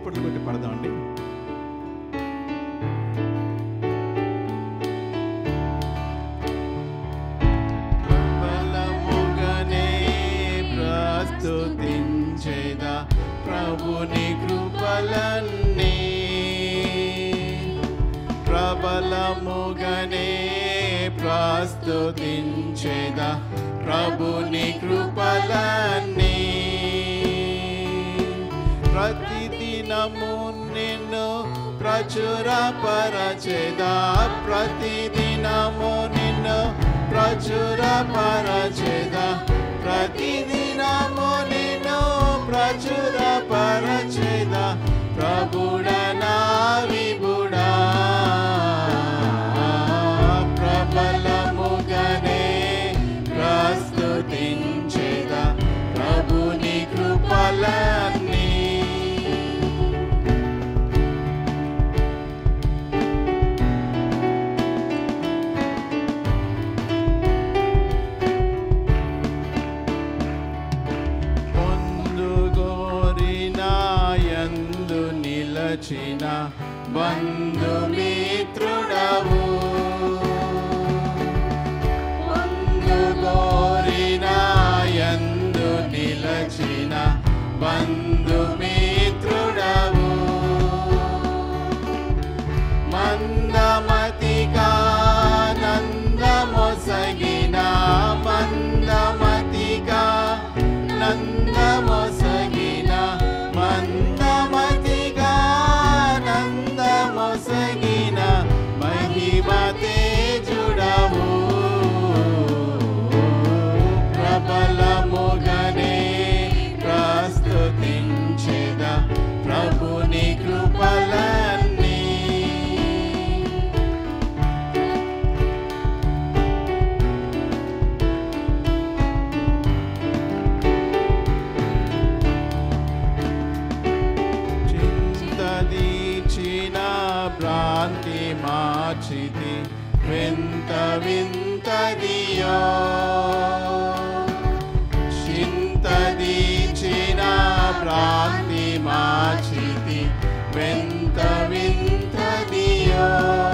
చప్పట్లు కొట్టి పడదామండి. బలముగానే ప్రస్తుతించేదా ప్రభుని కృపలన్నీ, ప్రబలముగానే ప్రస్తుతించేదా ప్రభుని కృపలన్నీ. ప్రతిదినము నిన్ను ప్రచురపరచెదా, ప్రతిదినము నిన్ను ప్రచురపరచెదా, ప్రతిదినము నిన్ను ప్రచురపరచెదా ప్రభుడా నా విభుడా. ప్రబలముగానే ప్రస్తుతించెదా ప్రభుని కృపలన్నీ. నిలచిన బంధుమిత్రుడవు, పొందుగోరిన యందు నిలచిన బంధుమిత్రుడవు. మందమతిగా నందమొసగిన, మందమతిగా నందమొసగిన, మందమతిగా నందమొసగిన మహిమ తేజుడవు. ప్రబలముగానే ప్రస్తుతించెదా ప్రభుని కృపలన్నీ. భ్రాంతి మార్చితి వింత వింతదియో, చింతదీచిన భ్రాంతి మార్చితి వింత వింతదియో.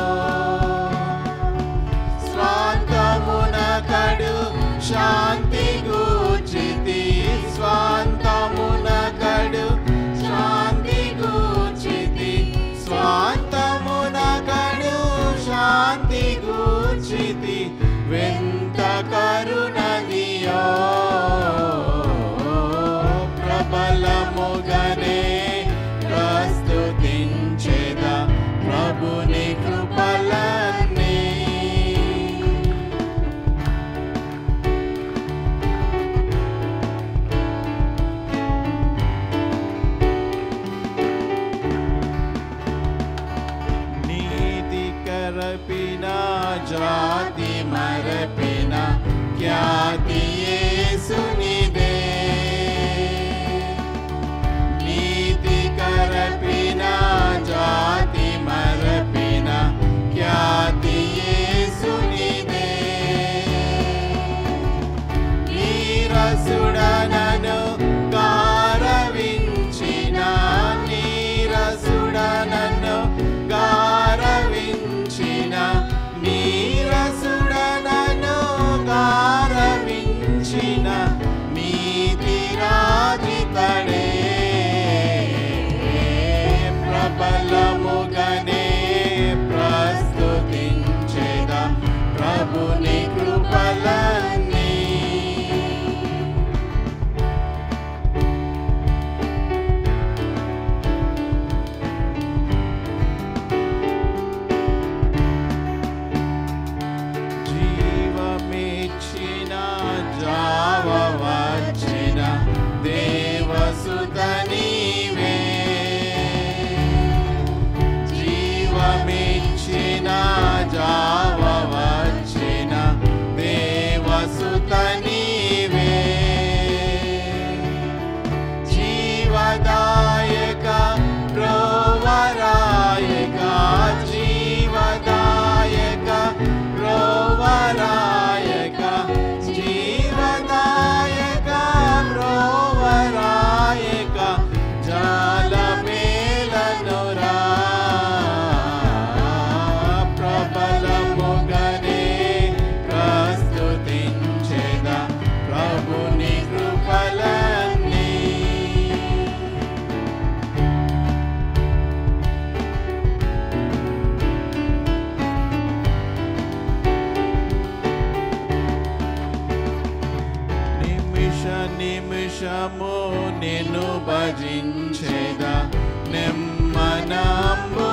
స్వాంతమున కడు శాంతి గూర్చితి, స్వాంతమున కడు శాంతి గూర్చితి, స్వాంతమున కడు శాంతి గూర్చితి వింత కరుణదియో. ప్రబలముగానే ప్రస్తుతించెదా ప్రభుని కృపలన్నీ. మరపిన జాతి మరపిన ఖ్యాతి యేసునిదే, నీతి కరపిన జాతి మరపిన ఖ్యాతి యేసునిదే. నీరసుడనను గారవించిన, నీరసుడనను గారవించిన, నీరసుడనను గారవించిన నీతి రాజితడే. ప్రబలముగానే ప్రస్తుతించెదా ప్రభుని కృపలన్నీ. జావవచ్చిన దేవసుత నీవే, జీవమిచ్చిన జావవచ్చిన నిమిషము నిన్ను భజించేదా నెమ్మనాంబు